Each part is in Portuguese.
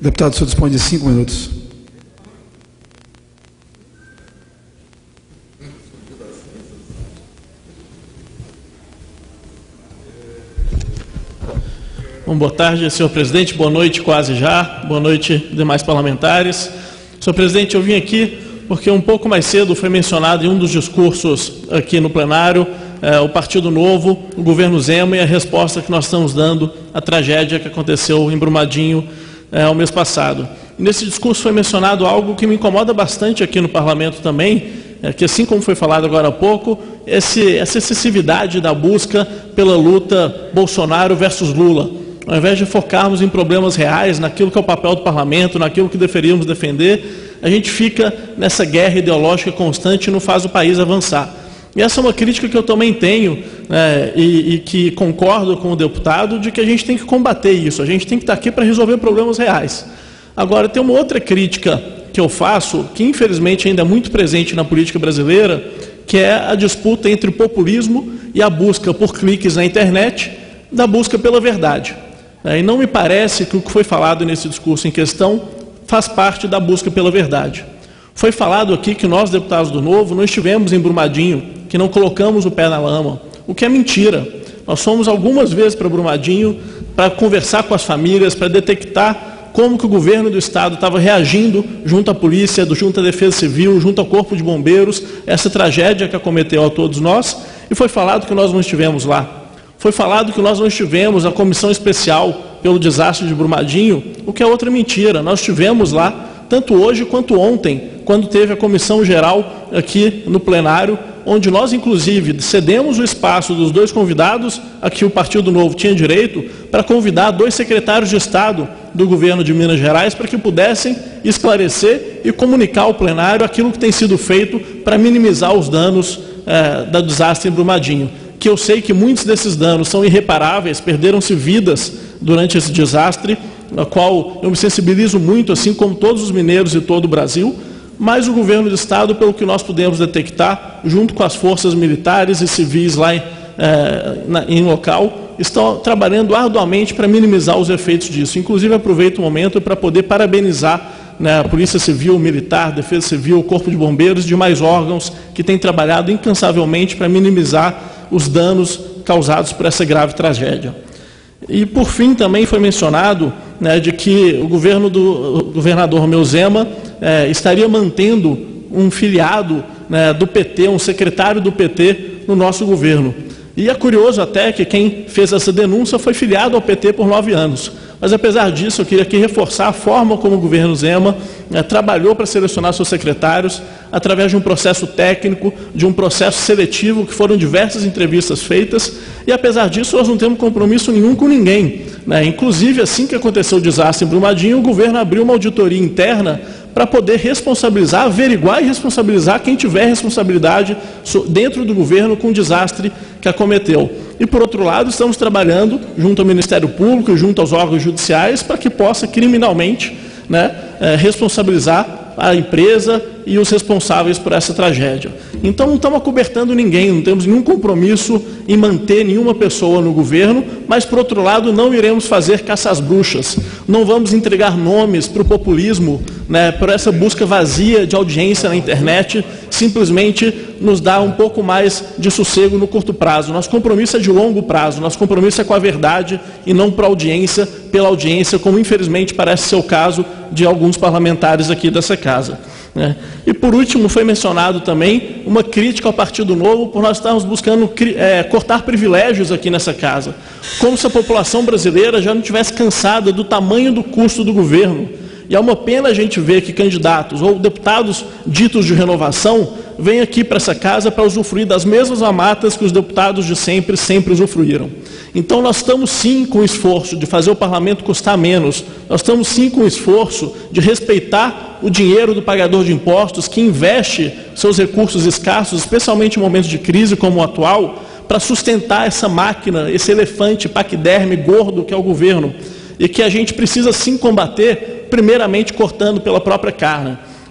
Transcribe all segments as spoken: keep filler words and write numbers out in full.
Deputado, o senhor dispõe de cinco minutos. Bom, boa tarde, senhor presidente. Boa noite, quase já. Boa noite, demais parlamentares. Senhor presidente, eu vim aqui porque um pouco mais cedo foi mencionado em um dos discursos aqui no plenário eh, o Partido Novo, o governo Zema e a resposta que nós estamos dando à tragédia que aconteceu em Brumadinho eh, o mês passado. E nesse discurso foi mencionado algo que me incomoda bastante aqui no parlamento também, é que, assim como foi falado agora há pouco, esse, essa excessividade da busca pela luta Bolsonaro versus Lula. Ao invés de focarmos em problemas reais, naquilo que é o papel do parlamento, naquilo que deveríamos defender, a gente fica nessa guerra ideológica constante e não faz o país avançar. E essa é uma crítica que eu também tenho, né, e, e que concordo com o deputado, de que a gente tem que combater isso, a gente tem que estar aqui para resolver problemas reais. Agora, tem uma outra crítica que eu faço, que infelizmente ainda é muito presente na política brasileira, que é a disputa entre o populismo e a busca por cliques na internet, da busca pela verdade. E não me parece que o que foi falado nesse discurso em questão faz parte da busca pela verdade. Foi falado aqui que nós, deputados do Novo, não estivemos em Brumadinho, que não colocamos o pé na lama, o que é mentira. Nós fomos algumas vezes para Brumadinho para conversar com as famílias, para detectar como que o governo do Estado estava reagindo junto à polícia, junto à Defesa Civil, junto ao Corpo de Bombeiros, essa tragédia que acometeu a todos nós, e foi falado que nós não estivemos lá. Foi falado que nós não estivemos na comissão especial pelo desastre de Brumadinho, o que é outra mentira. Nós estivemos lá, tanto hoje quanto ontem, quando teve a comissão geral aqui no plenário, onde nós, inclusive, cedemos o espaço dos dois convidados, a que o Partido Novo tinha direito, para convidar dois secretários de Estado do governo de Minas Gerais para que pudessem esclarecer e comunicar ao plenário aquilo que tem sido feito para minimizar os danos eh, do desastre em Brumadinho. Que eu sei que muitos desses danos são irreparáveis, perderam-se vidas durante esse desastre, na qual eu me sensibilizo muito, assim como todos os mineiros e todo o Brasil, mas o governo do Estado, pelo que nós pudemos detectar, junto com as forças militares e civis lá em, eh, na, em local, estão trabalhando arduamente para minimizar os efeitos disso. Inclusive, aproveito o momento para poder parabenizar, né, a Polícia Civil, Militar, Defesa Civil, Corpo de Bombeiros e demais órgãos que têm trabalhado incansavelmente para minimizar os danos causados por essa grave tragédia. E, por fim, também foi mencionado, né, de que o governo do o governador Romeu Zema eh, estaria mantendo um filiado, né, do P T, um secretário do P T no nosso governo. E é curioso até que quem fez essa denúncia foi filiado ao P T por nove anos. Mas, apesar disso, eu queria aqui reforçar a forma como o governo Zema eh, trabalhou para selecionar seus secretários, através de um processo técnico, de um processo seletivo, que foram diversas entrevistas feitas, e, apesar disso, nós não temos compromisso nenhum com ninguém, né? Inclusive, assim que aconteceu o desastre em Brumadinho, o governo abriu uma auditoria interna para poder responsabilizar, averiguar e responsabilizar quem tiver responsabilidade dentro do governo com o desastre que acometeu. E, por outro lado, estamos trabalhando junto ao Ministério Público e junto aos órgãos judiciais para que possa criminalmente, né, eh, responsabilizar a empresa e os responsáveis por essa tragédia. Então, não estamos acobertando ninguém, não temos nenhum compromisso em manter nenhuma pessoa no governo, mas, por outro lado, não iremos fazer caça às bruxas, não vamos entregar nomes para o populismo, né, por essa busca vazia de audiência na internet, simplesmente nos dá um pouco mais de sossego no curto prazo. Nosso compromisso é de longo prazo, nosso compromisso é com a verdade e não para audiência, pela audiência, como infelizmente parece ser o caso de alguns parlamentares aqui dessa casa. Né? E, por último, foi mencionado também uma crítica ao Partido Novo por nós estarmos buscando é, cortar privilégios aqui nessa casa, como se a população brasileira já não estivesse cansada do tamanho do custo do governo. E é uma pena a gente ver que candidatos ou deputados ditos de renovação vêm aqui para essa casa para usufruir das mesmas mamatas que os deputados de sempre, sempre usufruíram. Então, nós estamos sim com o esforço de fazer o parlamento custar menos, nós estamos sim com o esforço de respeitar o dinheiro do pagador de impostos que investe seus recursos escassos, especialmente em momentos de crise como o atual, para sustentar essa máquina, esse elefante paquiderme gordo que é o governo, e que a gente precisa sim combater, primeiramente cortando pela própria carne.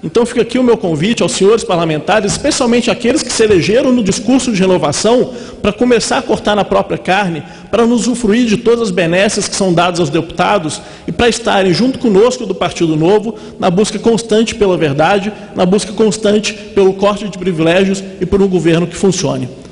Então fica aqui o meu convite aos senhores parlamentares, especialmente aqueles que se elegeram no discurso de renovação, para começar a cortar na própria carne, para nos usufruir de todas as benesses que são dadas aos deputados e para estarem junto conosco do Partido Novo na busca constante pela verdade, na busca constante pelo corte de privilégios e por um governo que funcione.